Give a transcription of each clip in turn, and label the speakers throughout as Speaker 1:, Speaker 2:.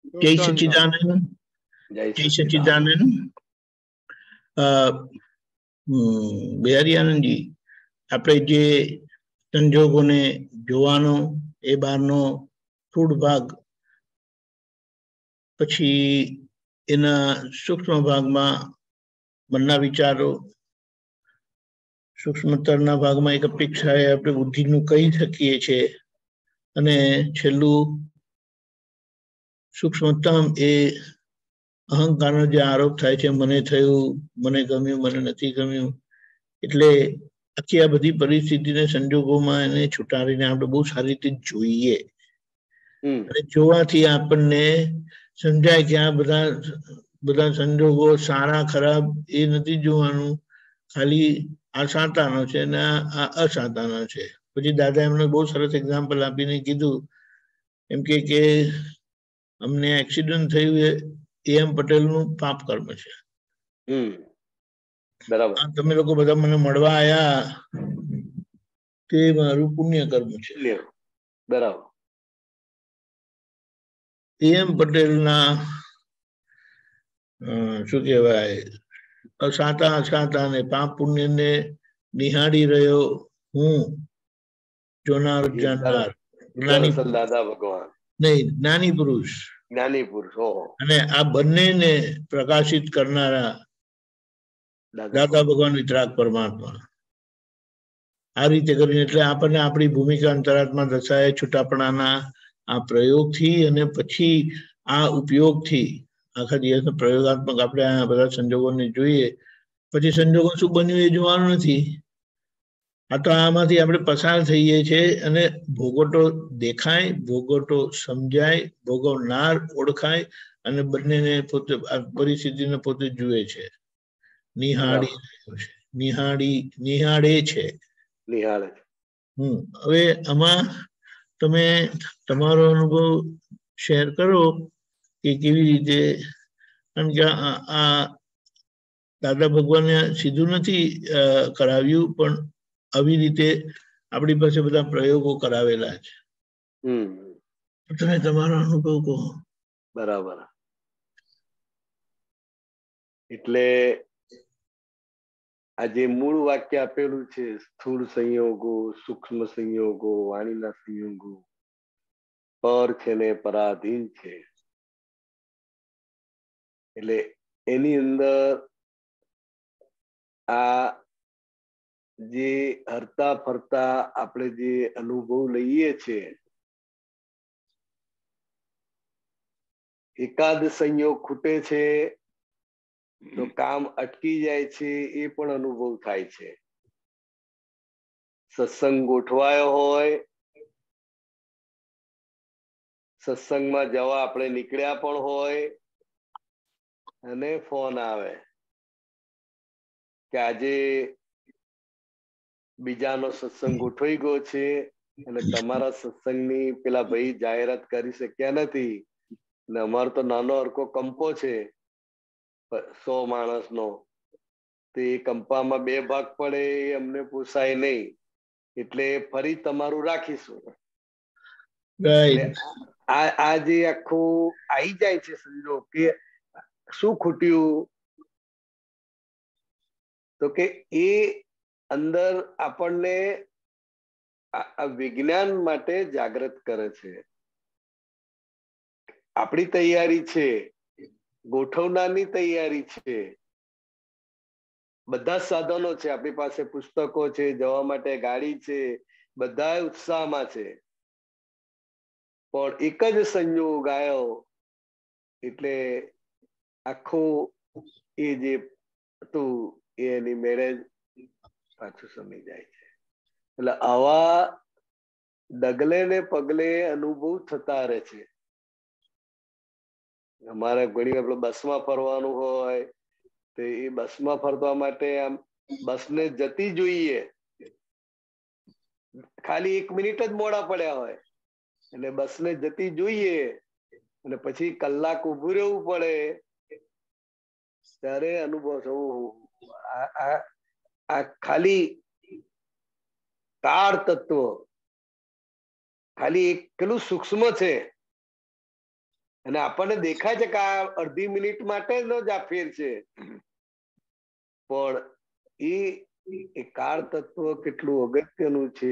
Speaker 1: જય સચ્ચિદાનંદ. જય સચ્ચિદાનંદ. બિહારી આપણે જે સંજોગોને જોવાનો એ બહારનો સ્થૂળ ભાગ, પછી એના સૂક્ષ્મ ભાગમાં મનના વિચારો, સૂક્ષ્મતરના ભાગમાં એક અપેક્ષા એ આપણે બુદ્ધિનું કહી શકીએ છીએ, અને છેલ્લું સૂક્ષ્મતમ એ અહંકારનો જે આરોપ થાય છે, મને થયું, મને ગમ્યું, મને નથી ગમ્યું. એટલે આખી આ બધી પરિસ્થિતિને સંજોગોમાં એને છૂટાડીને આપણે બહુ સારી રીતે જોઈએ. અને જોવાથી આપણને સમજાય કે આ બધા સંજોગો સારા ખરાબ એ નથી જોવાનું, ખાલી આ સાતાનો છે ને આ અસાતાનો છે. પછી દાદા એમને બહુ સરસ એક્ઝામ્પલ આપીને કીધું, એમ કે અમને એક્સિડન્ટ થયું એમ પટેલનું પાપ કર્મ છે.
Speaker 2: બરાબર.
Speaker 1: તમે લોકો બધા મને મળવા આયા તે મારું પુણ્ય કર્મ છે.
Speaker 2: બરાબર.
Speaker 1: એમ પટેલના શું કહેવાય, અસાતા ને પાપ પુણ્યને નિહાળી રહ્યો હું, જોનાર જાણનાર,
Speaker 2: દાદા ભગવાન
Speaker 1: નહીં, જ્ઞાની પુરુષ.
Speaker 2: જ્ઞાની પુરુષ.
Speaker 1: અને આ બંનેને પ્રકાશિત કરનારા દાદા ભગવાન વિતરાગ પરમાત્મા. આ રીતે કરીને એટલે આપણને આપણી ભૂમિકા અંતરાત્મા દશાએ છૂટાપણાના આ પ્રયોગથી અને પછી આ ઉપયોગથી આખા દિવસના પ્રયોગાત્મક આપણે આ બધા સંજોગોને જોઈએ. પછી સંજોગો શું બન્યું એ જોવાનું નથી. આ તો આમાંથી આપણે પસાર થઈએ છીએ અને ભોગવટો દેખાય, ભોગવટો સમજાય, ભોગવનાર ઓળખાય, અને બંનેને પોતે પરિસ્થિતિને પોતે જુએ છે, નિહાળે છે. હવે આમાં તમે તમારો અનુભવ શેર કરો કે કેવી રીતે, કારણ કે આ દાદા ભગવાને સીધું નથી કરાવ્યું, પણ આવી રીતે આપણી પાસે બધા પ્રયોગો કરાવેલા છે. તમે તમારો અનુભવ કહો.
Speaker 2: બરાબર. એટલે આ જે મૂળ વાક્ય આપેલું છે, સ્થૂળ સંયોગો, સૂક્ષ્મ સંયોગો, વાણીના સંયોગો પર છે ને પરાધીન છે. એટલે એની અંદર આ જે હરતા ફરતા આપણે જે અનુભવ લઈએ છીએ, એકાદ સંયોગ ખૂટે છે તો કામ અટકી જાય છે, એ પણ અનુભવ થાય છે. સત્સંગ ગોઠવાયો હોય, સત્સંગમાં જવા આપણે નીકળ્યા પણ હોય, અને ફોન આવે કે આજે બીજાનો સત્સંગ ગોઠવાઈ ગયો છે અને તમારા સત્સંગની પેલા ભાઈ જાહેરાત કરી શક્યા નથી, અને અમારો તો નાનો હરકો કંપો છે 100 માણસનો, તો એ કંપામાં 2 ભાગ પડે એ અમને પોસાય નહીં, એટલે ફરી તમારું રાખીશું. આ જે આખું આવી જાય છે સંજોગ કે શું ખૂટ્યું, તો કે એ અંદર આપણને વિજ્ઞાન માટે જાગૃત કરે છે. આપણી તૈયારી છે, ગોઠવનારની તૈયારી છે, બધા સાધનો છે આપણી પાસે, પુસ્તકો છે, જવા માટે ગાડી છે, બધા ઉત્સાહમાં છે, પણ એક જ સંયોગ આવ્યો એટલે આખું એ જે હતું એની મેરેજ પાછું સમી જાય છે. એટલે આવા ડગલે ને પગલે અનુભવ થતા રહે છે. અમારે ઘણી આપણે બસમાં ફરવાનું હોય તો એ બસમાં ફરવા માટે આમ બસને જતી જોઈએ, ખાલી 1 મિનિટ જ મોડા પડ્યા હોય એટલે બસને જતી જોઈએ, અને પછી કલાક ઉભું રહેવું પડે, ત્યારે અનુભવ થવું આ ખાલી તાર તત્વ ખાલી એક પેલું સૂક્ષ્મ છે, અને આપણને દેખાય છે કે આ અડધી મિનિટ માટે જ આ ફેર છે, પણ એ કાળ તત્વ કેટલું અગત્યનું છે.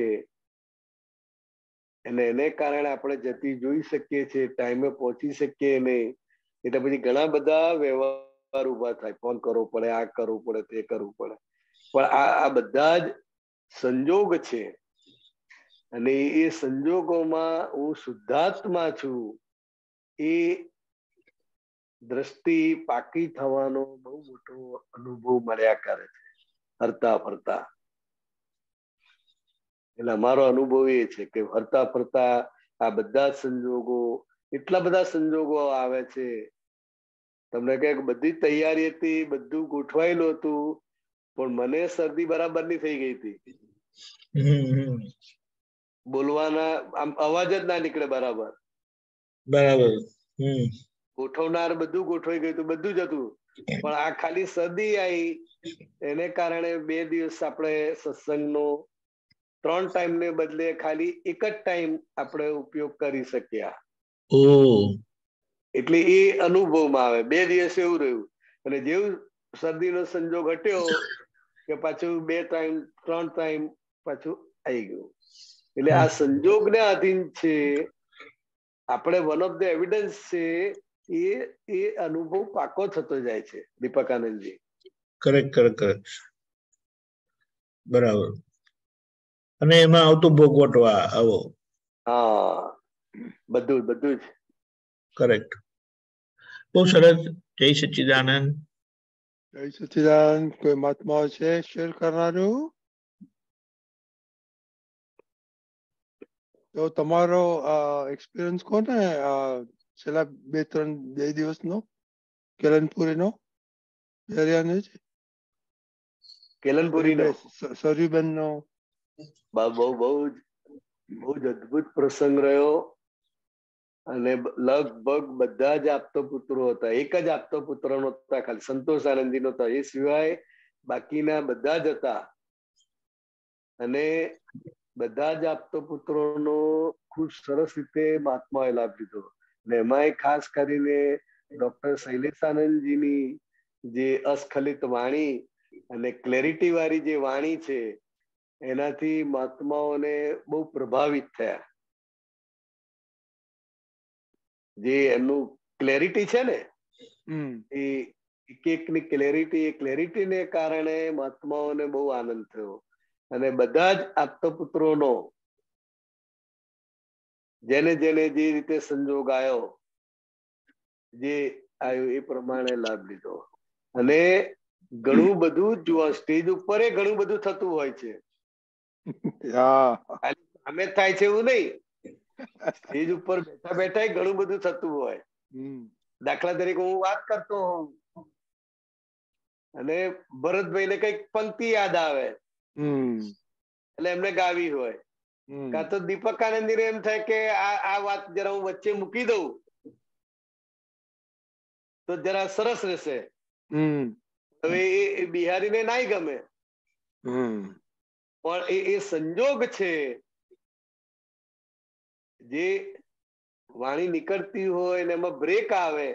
Speaker 2: અને એને કારણે આપણે જતી જોઈ શકીએ છીએ, ટાઈમે પહોંચી શકીએ નહીં. એટલે પછી ઘણા બધા વ્યવહાર ઉભા થાય, ફોન કરવો પડે, આ કરવું પડે, તે કરવું પડે. પણ આ બધા જ સંજોગ છે. અને એ સંજોગોમાં હું શુદ્ધાત્મા છું, એ દ્રષ્ટિ પાકી થવાનો બહુ મોટો અનુભવ મળ્યા કરે છે હરતા ફરતા. એટલે અમારો અનુભવ એ છે કે ફરતા ફરતા આ બધા સંજોગો, એટલા બધા સંજોગો આવે છે. તમને કહે બધી તૈયારી હતી, બધું ગોઠવાયેલું હતું, પણ મને શરદી બરાબર ની થઈ ગઈ હતી. બોલવાના આમ અવાજ જ ના નીકળે બરાબર.
Speaker 1: બરાબર.
Speaker 2: ગોઠવનાર બધું ગોઠવાઈ ગયું હતું, બધું જ હતું, પણ આ ખાલી શરદી આવી. એને કારણે 2 દિવસ આપણે સત્સંગનો 3 ટાઈમ ને બદલે ખાલી એક જ ટાઈમ આપણે ઉપયોગ કરી શક્યા. એટલે એ અનુભવમાં આવે. 2 દિવસ એવું રહ્યું, અને જેવું શરદીનો સંજોગ હટ્યો કે પાછું 2 ટાઈમ 3 ટાઈમ પાછું આવી ગયું. એટલે આ સંજોગને આધીન છે. આપણે વન ઓફ ધ એવિડન્સ છે. એ અનુભવ પાકો થતો જાય છે દીપકાનંદજી.
Speaker 1: કરેક્ટ. બરાબર. અને એમાં આવતું ભોગવટવા આવો.
Speaker 2: હા, બધું જ.
Speaker 1: કરેક્ટ. બહુ સરસ. જય સચ્ચિદાનંદ.
Speaker 3: જય સચ્ચિદાનંદ. કોઈ મહાત્મા છે શેર કરનારું? તો તમારો એક્સપિરિયન્સ કોને છેલ્લા 2 દિવસનો કેલનપુરીનો
Speaker 2: કેલનપુરીનો
Speaker 3: સરયુબેનનો
Speaker 2: બહુ જ અદભુત પ્રસંગ રહ્યો. અને લગભગ બધા જ આપતો પુત્રો હતા. એક જ આપતો પુત્ર નહોતા, ખાલી સંતોષ આનંદજી નહોતા, એ સિવાય બાકીના બધા જ હતા. અને બધા જ આપતો પુત્રોનો ખૂબ સરસ રીતે મહાત્માએ લાભ લીધો. અને એમાંય ખાસ કરીને ડોક્ટર શૈલેષાનંદજીની જે અસ્ખલિત વાણી અને ક્લેરિટી વાળી જે વાણી છે, એનાથી મહાત્માઓને બહુ પ્રભાવિત થયા. જે એમનું ક્લેરિટી છે ને, એ એકની ક્લેરિટીને કારણે મહાત્માઓને બહુ આનંદ થયો. અને બધા જ આપતપુત્રોનો જેને જે રીતે સંજોગ આવ્યો, જે આવ્યો એ પ્રમાણે લાભ લીધો. અને ઘણું બધું જોવા સ્ટેજ ઉપર ઘણું બધું થતું હોય છે. અમે થાય છે એવું નહીં, સ્ટેજ ઉપર બેઠા બેઠા ઘણું બધું થતું હોય. દાખલા તરીકે હું વાત કરતો હોઉં અને ભરતભાઈ ને કઈક પંક્તિ યાદ આવે, એટલે એમને ગાવી હોય, કાં તો દીપકાનંદજી ને એમ થાય કે આ વાત જરા હું વચ્ચે મૂકી દઉં તો જરા સરસ રહેશે. હવે એ બિહારીને નાઈ ગમે, પણ એ સંજોગ છે. જે વાણી નીકળતી હોય ને એમાં બ્રેક આવે,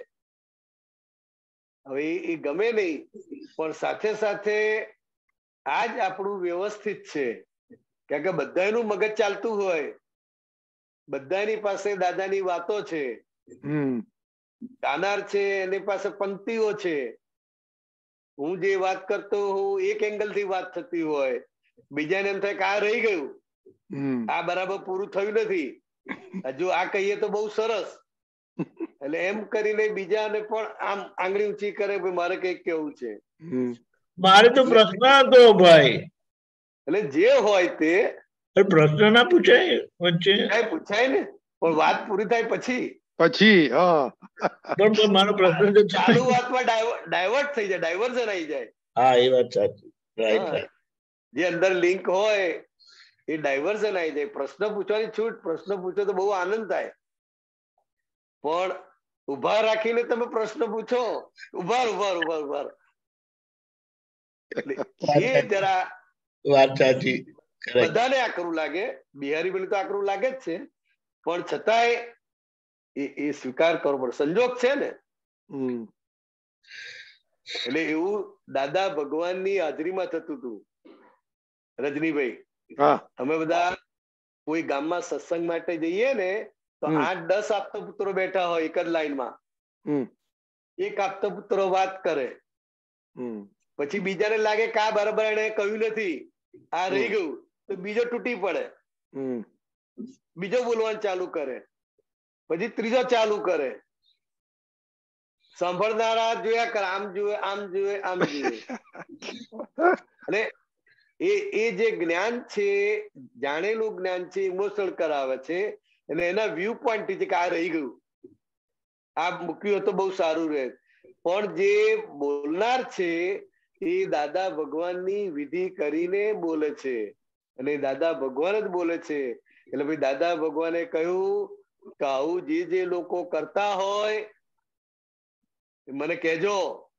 Speaker 2: હવે એ ગમે નહીં, પણ સાથે સાથે આ જ આપણું વ્યવસ્થિત છે. કારણ કે બધાનું મગજ ચાલતું હોય, બધાની પાસે દાદાની વાતો છે, ગાનાર છે એની પાસે પંક્તિઓ છે. હું જે વાત કરતો હોઉં એક એંગલ થી વાત થતી હોય, બીજાને એમ થાય કે આ રહી ગયું, આ બરાબર પૂરું થયું નથી, હજુ આ કહીએ તો બહુ સરસ. એટલે એમ કરીને બીજાને પણ આમ આંગળી ઊંચી કરે, મારે કઈક કેવું છે.
Speaker 1: મારે તો પ્રશ્ન હતો ભાઈ.
Speaker 2: એટલે જે હોય તે
Speaker 1: પ્રશ્ન ના પૂછાય વચ્ચે?
Speaker 2: પૂછાય ને, પણ વાત પૂરી થાય પછી
Speaker 1: મારો પ્રશ્ન તો
Speaker 2: ચાલુ વાતમાં ડાયવર્ટ થઈ જાય, ડાયવર્ઝન આવી જાય.
Speaker 1: હા, એ વાત સાચી.
Speaker 2: જે અંદર લિંક હોય એ ડાયવર્ઝન આવી જાય. પ્રશ્ન પૂછવાની છૂટ, પ્રશ્ન પૂછો તો બહુ આનંદ થાય, પણ ઉભા રાખીને તમે પ્રશ્ન પૂછો, ઉભા એ જરા
Speaker 1: વાત સાચી.
Speaker 2: બધાને આકરું લાગે. બિહારી બોલી તો આકરું લાગે જ છે, પણ છતાંય એ સ્વીકાર કરવો પડે. સંજોગ છે ને. એટલે એવું દાદા ભગવાનની હાજરીમાં થતું હતું. રજનીભાઈ, અમે બધા કોઈ ગામમાં સત્સંગ માટે જઈએ ને તો 8-10 આપતા પુત્રો બેઠા હોય એક જ લાઈનમાં. એક આપતા પુત્રો વાત કરે, પછી બીજાને લાગે કે આ બરાબર એને કહ્યું નથી, આ રહી ગયું, તો બીજો તૂટી પડે, બીજો બોલવાનું ચાલુ કરે, પછી ત્રીજો ચાલુ કરે. સાંભળનારા જોયા કરે, આમ જુએ, આમ જુએ, આમ જુએ. અને એ જે જ્ઞાન છે, જાણેલું જ્ઞાન છે, ઇમોશનલ કરાવે છે, અને એના વ્યૂ પોઈન્ટ થી કે આ રહી ગયું, આ મૂક્યું તો બહુ સારું રહે. પણ જે બોલનાર છે એ દાદા ભગવાનની વિધિ કરીને બોલે છે, અને દાદા ભગવાન જ બોલે છે. એટલે ભાઈ દાદા ભગવાને કહ્યું કે આવું જે લોકો કરતા હોય મને કહેજો,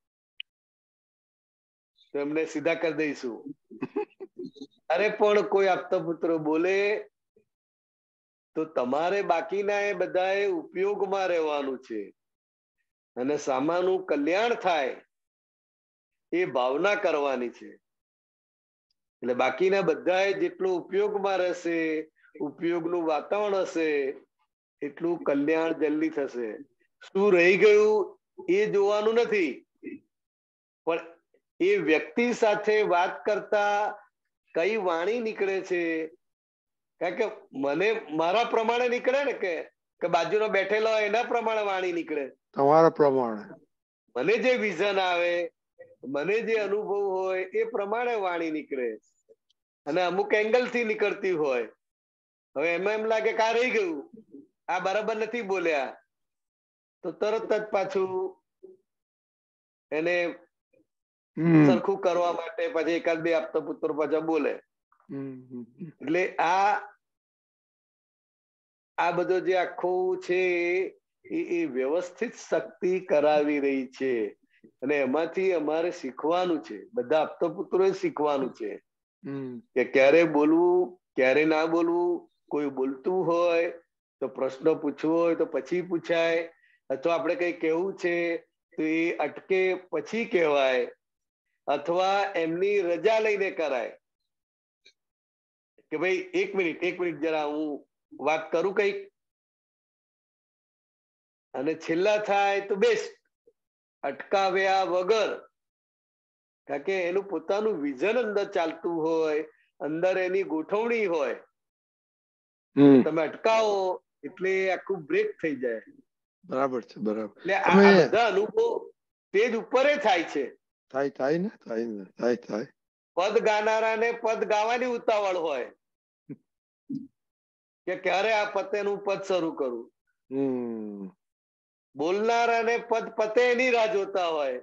Speaker 2: તો એમને સીધા કરી દઈશું. અરે પણ કોઈ આપતા પુત્રો બોલે તો તમારે બાકીના એ બધાએ ઉપયોગમાં રહેવાનું છે, અને સામાનું કલ્યાણ થાય એ ભાવના કરવાની છે. એટલે બાકીના બધાએ જેટલું ઉપયોગમાં રહેશે, ઉપયોગનું વાતાવરણ હશે, એટલું કલ્યાણ જલ્દી થશે. શું રહી ગયું એ જોવાનું નથી, પણ એ વ્યક્તિ સાથે વાત કરતા કઈ વાણી નીકળે છે. કારણ કે મને મારા પ્રમાણે નીકળે ને, કે બાજુનો બેઠેલો એના પ્રમાણે વાણી નીકળે.
Speaker 3: તમારા પ્રમાણે
Speaker 2: મને જે વિઝન આવે, મને જે અનુભવ હોય એ પ્રમાણે વાણી નીકળે. અને અમુક એંગલ થી નીકળતી હોય. હવે એમાં એમ લાગે કે આ રહી ગયું, આ બરાબર નથી બોલ્યા, તો તરત જ પાછું એને સરખું કરવા માટે પછી એકાદ બે આપતા પુત્ર પાછા બોલે. એટલે આ બધો જે આખું છે એ વ્યવસ્થિત શક્તિ કરાવી રહી છે, અને એમાંથી અમારે શીખવાનું છે. બધા આપતા પુત્રોએ શીખવાનું છે કે ક્યારે બોલવું, ક્યારે ના બોલવું. કોઈ બોલતું હોય તો પ્રશ્ન પૂછવો હોય તો પછી પૂછાય, અથવા આપણે કઈ કહેવું છે તો એ અટકે પછી કહેવાય, અથવા એમની રજા લઈને કરાય કે ભાઈ એક મિનિટ જરા હું વાત કરું કઈક, અને છેલ્લા થાય તો બેસ્ટ, અટકાવ્યા વગર. કારણ કે એનું પોતાનું વિઝન અંદર ચાલતું હોય, અંદર એની ગોઠવણી હોય. તમે અટકાવો એટલે આખું બ્રેક થઈ જાય.
Speaker 3: બરાબર છે, બરાબર.
Speaker 2: એટલે આ બધા અનુભવ સ્ટેજ ઉપર થાય છે.
Speaker 3: થાય ને.
Speaker 2: પદ ગાનારાને પદ ગાવાની ઉતાવળ હોય કે ક્યારે આ પતેનું પદ શરૂ કરું. બોલનારાને પદ પતે એની રાહ જોતા હોય.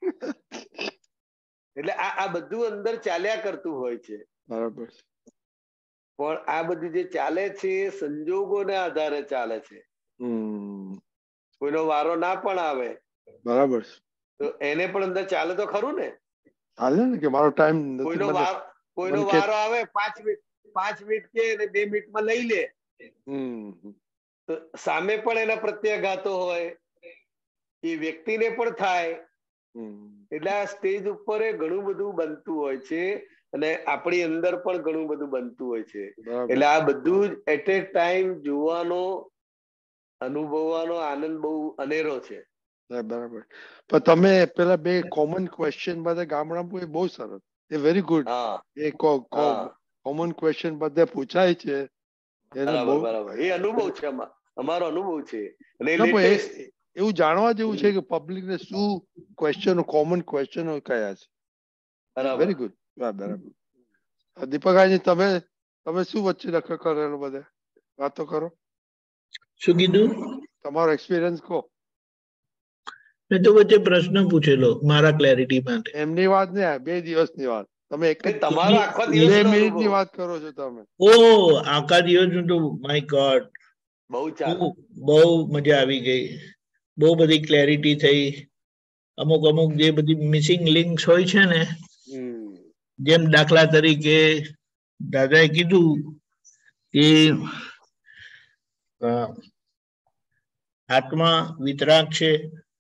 Speaker 2: એટલે આ બધું અંદર ચાલ્યા કરતું હોય છે.
Speaker 3: બરાબર.
Speaker 2: પણ આ બધું જે ચાલે છે એ સંજોગોને આધારે ચાલે છે. કોઈનો વારો ના પણ આવે,
Speaker 3: બરાબર,
Speaker 2: તો એને પણ અંદર ચાલે તો ખરું ને.
Speaker 3: ચાલે ને કે મારો ટાઈમ
Speaker 2: કોઈનો વારો આવે 5 મિનિટ કે 2 મિનિટમાં લઈ લે, તો સામે પણ એના પ્રત્યાઘાતો હોય, એ વ્યક્તિને પણ થાય. એટલે આ સ્ટેજ ઉપર ઘણું બધું બનતું હોય છે, અને આપણી અંદર પણ ઘણું બધું બનતું હોય છે. એટલે આ બધું જ એટ એ ટાઈમ જોવાનો, અનુભવવાનો આનંદ બહુ અનેરો છે.
Speaker 3: બરાબર. પણ તમે પેલા બે કોમન ક્વેશ્ચન બધા ગામડામાં બહુ સરસ, એ વેરી ગુડ. એ કોમન ક્વેશ્ચન બધે પૂછાય છે.
Speaker 2: બરાબર, એ અનુભવ છે, અમારો અનુભવ છે.
Speaker 3: એવું જાણવા જેવું છે કે પબ્લિક ને શું ક્વેશ્ચનો, કોમન ક્વેશ્ચનો કયા છે. Very good. બરાબર. દીપકભાઈ, તમે શું વચ્ચે લખ કરેલું, બધે વાતો કરો.
Speaker 1: શું કીધું?
Speaker 3: તમારો એક્સપિરિયન્સ કહો.
Speaker 1: મેં તો વચ્ચે પ્રશ્ન પૂછેલો મારા ક્લેરિટી માટે.
Speaker 3: એમની વાત ને 2 દિવસની વાત, તમે એક જ
Speaker 2: તમારો આખો દિવસ
Speaker 3: 2 મિનિટની વાત કરો છો તમે.
Speaker 1: આખા દિવસનું તો માય ગોડ બહુ મજા આવી ગઈ. બહુ બધી ક્લેરિટી થઈ. અમુક જે બધી મિસિંગ લિંક્સ હોય છે ને, જેમ દાખલા તરીકે દાદાએ કીધું કે આત્મા વિતરાગ છે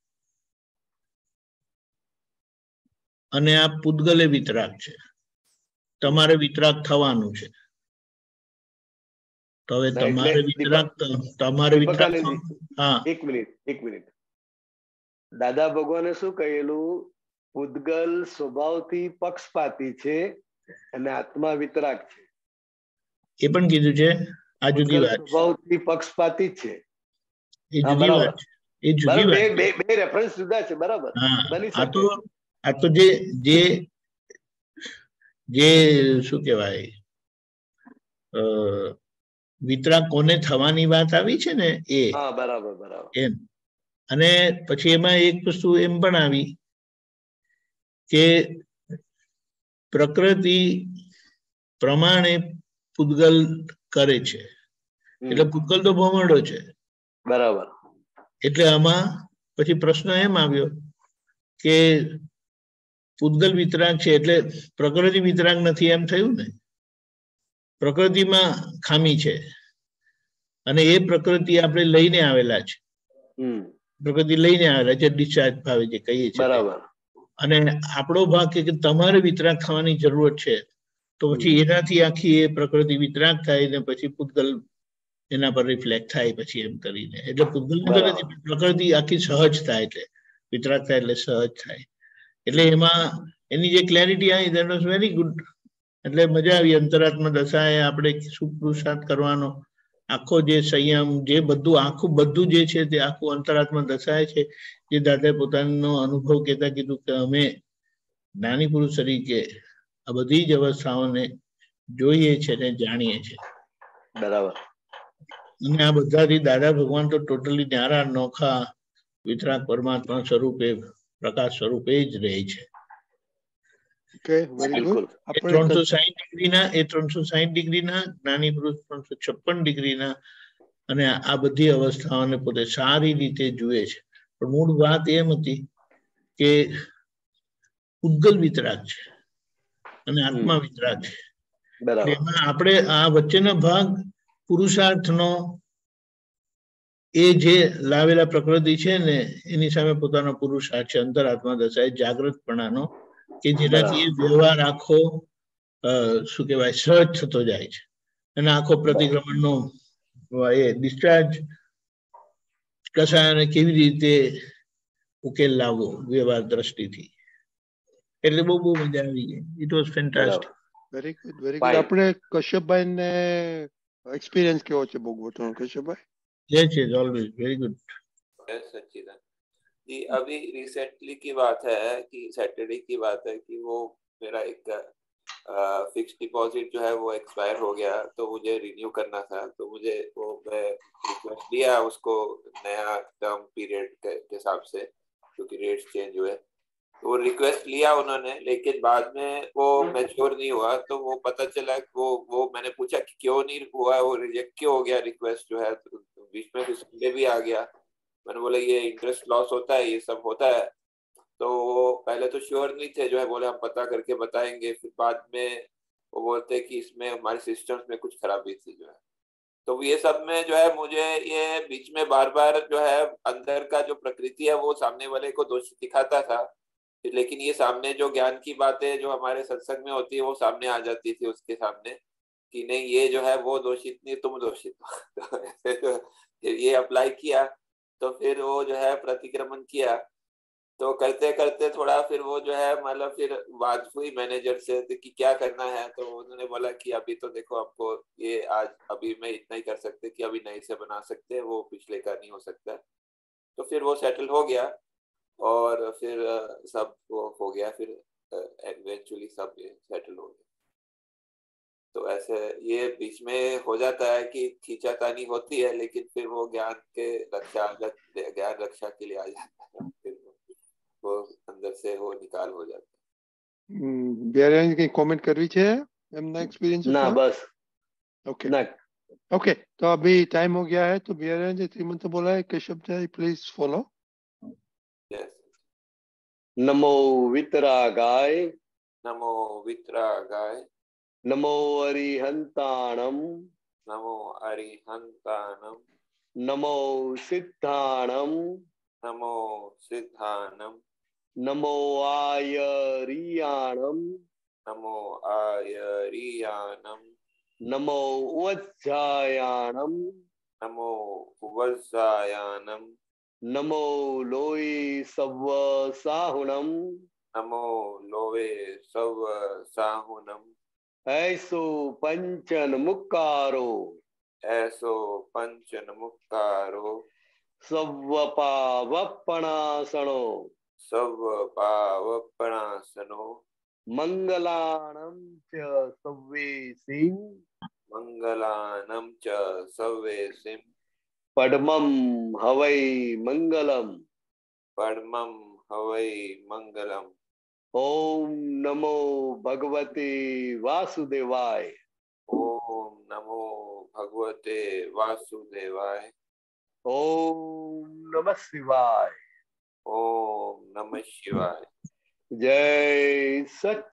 Speaker 1: અને આ પૂતગલે વિતરાગ છે. તમારે વિતરાગ થવાનું છે. તો હવે તમારે વિતરાગ હા,
Speaker 2: એક મિનિટ. દાદા ભગવાને શું કહેલું? પૂતગલ સ્વભાવથી પક્ષપાતી છે અને આત્મા વિતરાગ છે.
Speaker 1: એ પણ કીધું છે. આ જુદી વાત છે.
Speaker 2: સ્વભાવથી પક્ષપાતી છે.
Speaker 1: એ જુદી વાત છે. એ જુદી વાત છે.
Speaker 2: બે રેફરન્સ જુદા છે. બરાબર. બની શકે.
Speaker 1: આ તો જે શું કહેવાય, વિતરાગ કોને થવાની વાત આવી છે ને એ.
Speaker 2: હા, બરાબર.
Speaker 1: એમ. અને પછી એમાં એક વસ્તુ એમ પણ આવી કે પ્રકૃતિ પ્રમાણે પૂતગલ કરે છે. એટલે પૂતગલ તો ભમરડો છે.
Speaker 2: બરાબર.
Speaker 1: એટલે આમાં પછી પ્રશ્ન એમ આવ્યો કે પૂતગલ વિતરાગ છે એટલે પ્રકૃતિ વિતરાગ નથી, એમ થયું ને. પ્રકૃતિમાં ખામી છે અને એ પ્રકૃતિ આપણે લઈને આવેલા છે. પ્રકૃતિ લઈને આવેલા છે, ડિસ્ચાર્જ ભાવે જે કહીએ છીએ.
Speaker 2: બરાબર.
Speaker 1: અને આપણો ભાગ કે તમારે વિતરાગ થવાની જરૂરત છે, તો પછી એનાથી આખી એ પ્રકૃતિ વિતરાગ થાય ને પછી પૂતગલ એના પર રિફ્લેક્ટ થાય પછી એમ કરીને. એટલે પૂતગલ પ્રકૃતિ આખી સહજ થાય, એટલે વિતરાગ થાય એટલે સહજ થાય. એટલે એમાં એની જે ક્લેરિટી આવી દેટ વોઝ વેરી ગુડ. એટલે મજા આવી. અંતરાત્મા દશાએ આપણે શું પુરુષાર્થ કરવાનો, આખો જે સંયમ, જે આખું બધું જે છે તે આખું અંતરાત્મા દશાએ છે. જે દાદાએ પોતાનો અનુભવ કહેતા કીધું કે અમે જ્ઞાની પુરુષ તરીકે આ બધી જ અવસ્થાઓને જોઈએ છે ને જાણીએ છીએ.
Speaker 2: બરાબર.
Speaker 1: અને આ બધાથી દાદા ભગવાન તો ટોટલી ન્યારા, નોખા, વિતરાગ પરમાત્મા સ્વરૂપે, પ્રકાશ સ્વરૂપે જ રહે છે. 360 ડિગ્રીના જ્ઞાની પુરુષ 356 ડિગ્રીના, અને આ બધી અવસ્થાઓને પોતે સારી રીતે જુએ છે. પણ મૂળ વાત એમ હતી કે પૂતગલ વિતરાગ છે અને આત્મા વિતરાગ છે. એમાં આપણે આ વચ્ચેનો ભાગ પુરુષાર્થનો, એ જે લાવેલા પ્રકૃતિ છે ને એની સામે પોતાનો પુરુષાર્થ છે, અંતરાત્મા દશાએ જાગૃતપણાનો, કે જેનાથી એ વ્યવહાર આખો શું કહેવાય, સહજ થતો જાય છે. અને આખો પ્રતિક્રમણનો એ ડિસ્ચાર્જ કસાયને કેવી રીતે ઉકેલ લાવવો વ્યવહાર દ્રષ્ટિથી. એટલે બહુ મજા આવી ગઈ. It was fantastic.
Speaker 3: Very good. આપણે કશ્યપભાઈ ને एक्सपीरियंस કેવો છે ભોગવટનો, કશ્યપભાઈ?
Speaker 1: Yes, always very good.
Speaker 4: सच्चिदानंद जी, अभी रिसेंटली की बात है कि सैटरडे की बात है कि वो मेरा एक फिक्स डिपॉजिट जो है वो एक्सपायर हो गया, तो मुझे रिन्यू करना था. तो मुझे वो मैं रिक्वेस्ट दिया उसको नया टर्म पीरियड के हिसाब से, क्योंकि रेट्स चेंज हुए. वो रिक्वेस्ट लिया उन्होंने, लेकिन बाद में वो मैच्योर नहीं हुआ. तो वो पता चला कि वो मैंने पूछा कि क्यों नहीं हुआ, वो रिजेक्ट क्यों हो गया रिक्वेस्ट जो है. तो बीच में संडे भी आ गया. मैंने बोला ये इंटरेस्ट लॉस होता है, ये सब होता है. तो पहले तो श्योर नहीं थे, जो है बोले हम पता करके बताएंगे. फिर बाद में वो बोलते कि इसमें हमारे सिस्टम्स में कुछ खराबी थी जो है. तो ये सब में जो है मुझे ये बीच में बार बार जो है अंदर का जो प्रकृति है वो सामने वाले को दोष दिखाता था. लेकिन ये सामने जो ज्ञान की बातें जो हमारे सत्संग में होती है वो सामने आ जाती थी उसके सामने, कि नहीं ये जो है वो दोषित नहीं, तुम दोषित हो. ये अप्लाई किया तो फिर वो जो है प्रतिक्रमण किया. तो करते करते थोड़ा फिर वो जो है मतलब फिर बात हुई मैनेजर से कि क्या करना है. तो उन्होंने बोला कि अभी तो देखो आपको ये आज अभी मैं इतना ही कर सकते कि अभी नए से बना सकते हैं, वो पिछले का नहीं हो सकता. तो फिर वो सेटल हो गया और फिर सब वो हो गया. फिर इवेंचुअली सब सेटल हो गया. तो ऐसे ये बीच में हो जाता है कि खींचातानी होती है, लेकिन फिर वो ज्ञान रक्षा के लिए आ जाता है. फिर वो अंदर से वो निकाल हो जाता है.
Speaker 3: બેરેન કઈ કોમેન્ટ કરવી છે એમના एक्सपीरियंस
Speaker 2: ના બસ.
Speaker 3: ओके. तो अभी टाइम हो गया है, तो बेरेन जी श्रीमंत बोला है, केशव जी प्लीज फॉलो.
Speaker 2: नमो वितरागाय,
Speaker 4: नमो वितरागाय,
Speaker 2: नमो अरिहंताणम,
Speaker 4: नमो अरिहंताणम,
Speaker 2: नमो सिद्धाणम
Speaker 4: नमो सिद्धानम
Speaker 2: नमो आयरियाणम
Speaker 4: नमो आयरियानम
Speaker 2: नमो वज्जायाणम
Speaker 4: नमो वज्जायानम
Speaker 2: नमो लोई सव्व साहुणम
Speaker 4: नमो लोवे सव साहुनम
Speaker 2: ऐसो पंचन मुक्कारो
Speaker 4: ऐसो पंचन मुक्कारो
Speaker 2: सव्वपावपणासनो
Speaker 4: सव पावपणासनो
Speaker 2: मंगलाणं च सव्वेसिं
Speaker 4: मंगलानम च सवेसिम
Speaker 2: पद्मं हवै मंगलम्
Speaker 4: परमं हवै मंगलम।
Speaker 2: ओम नमो भगवते वासुदेवाय
Speaker 4: ओम नमो भगवते वासुदेवाय
Speaker 2: ओम नमः शिवाय
Speaker 4: ओम नमः शिवाय।
Speaker 2: जय सच